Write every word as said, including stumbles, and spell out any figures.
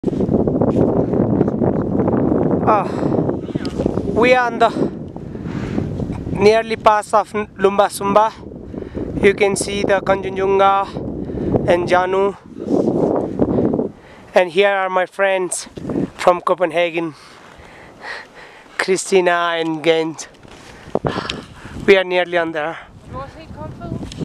Uh, we are on the nearly pass of LumbaSumba. You can see the Kanchenjunga and Janu. And here are my friends from Copenhagen, Christina and Gent. We are nearly on there.